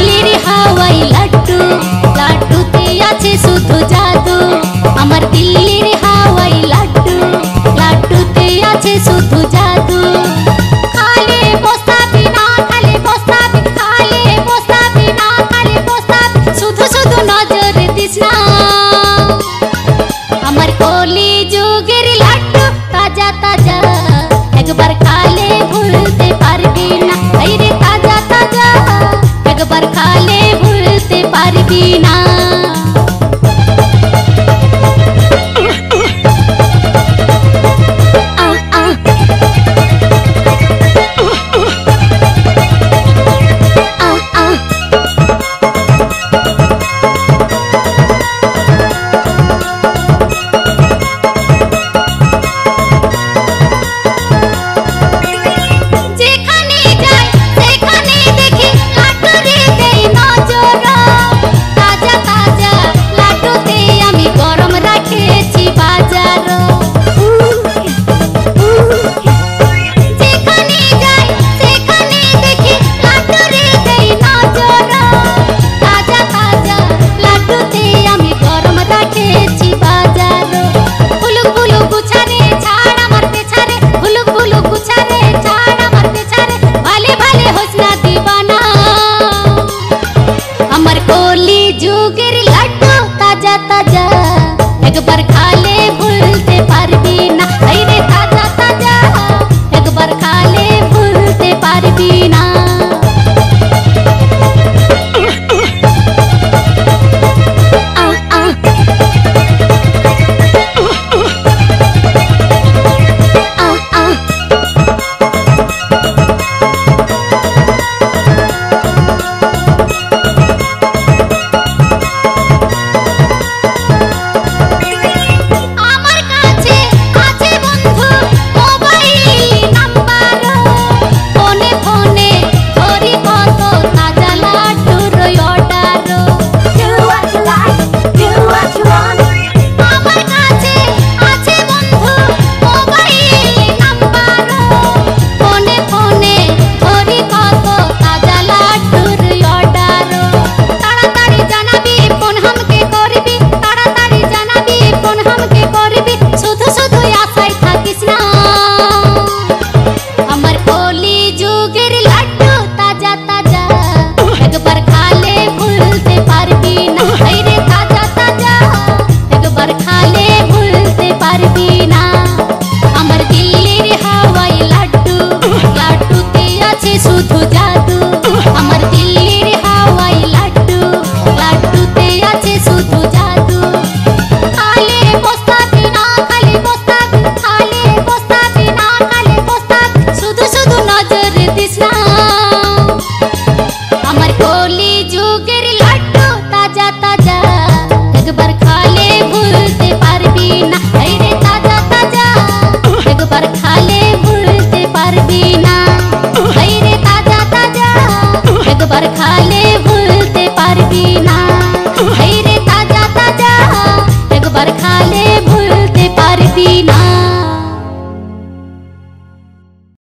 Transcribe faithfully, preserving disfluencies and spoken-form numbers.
दिल्ली हावाई लड्डू लड्डू ते आछे शुधु जादू आमार दिल्ली हावाई लड्डू लड्डू ते आछे शुधु जादू खाले बसाबी ना खाले बसाबी खाले बसाबी ना खाले बसाबी शुधु शुधु नजर दिस ना आमार कली जुगेर लड्डू ताजा ताजा एक बार खाले भूलते पारबी ना रे ताजा ताजा एक बार खाले भूलते पारबी ना जुगेर लड्डू ताजा ताजा एक बार खाले भूलते पारबी ना रे ताजा ताजा एक बार खाले भूलते पारबी ना खाले भूलते पारबी ना रे ताजा ताजा एक बार खाले भूलते पारबी ना।